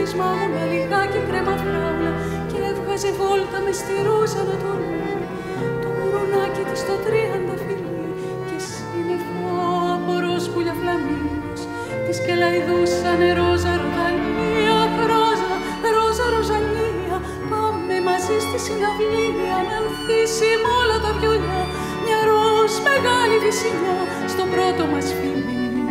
της μάγωνα λιγάκι κρέμα φράουλα και έβγαζε βόλτα μες στη Ρόζα Ανατολή. Το γουρουνάκι της το 30 φιλί και σύννεφο από ροζ-πουλιά φλαμίνος της κελαϊδούσανε Ρόζα Ροδαλία, Ρόζα, Ρόζα Ροζαλία. Πάμε μαζί στη συναυλία να ανθίσει μ' όλα τα βιολιά μια ροζ μεγάλη βυσσινιά στο πρώτο μας φιλί.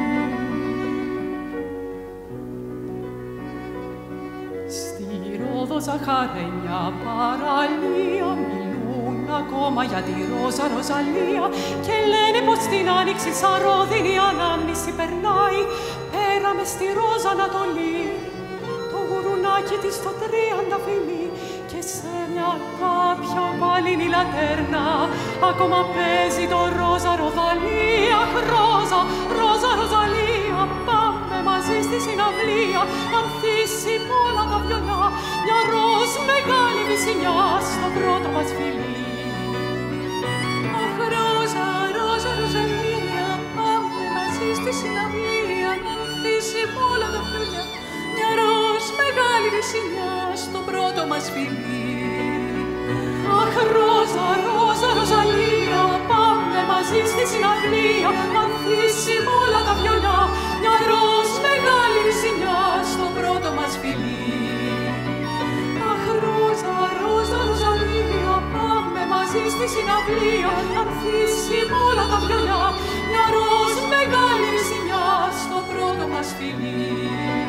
Ζαχαρένια παραλία μιλούν ακόμα για τη Ρόζα Ροζαλία και λένε πως την άνοιξη σαν ρόδινη ανάμνηση περνάει πέρα μες στη Ρόζα Ανατολή. Το γουρουνάκι της το 30 φιλί και σε μια κάποια οπαλίνη λατέρνα ακόμα παίζει το Ρόζα Ροδαλία. Ρόζα, Ρόζα Ροζαλία, πάμε μαζί στη συναυλία να ανθίσει μ' όλα τα βιολιά μια ροζ μεγάλη βυσσινιά στο πρώτο μας φιλί. Αχ, Ρόζα, Ρόζα Ροζαλία, πάμε μαζί στη συναυλία να ανθίσει μ' όλα τα βιολιά μια ροζ μεγάλη βυσσινιά στο πρώτο μας φιλί. Αχ, Ρόζα, Ρόζα Ροζαλία, πάμε μαζί στη συναυλία να ανθίσει μ' όλα τα βιολιά μια ροζ μεγάλη βυσσινιά στο πρώτο μας φιλί. Αχ, Ρόζα, Ρόζα Ροζαλία, πάμε μαζί στη συναυλία να ανθίσει μ' όλα τα βιολιά μια ροζ μεγάλη βυσσινιά στο πρώτο μας φιλί.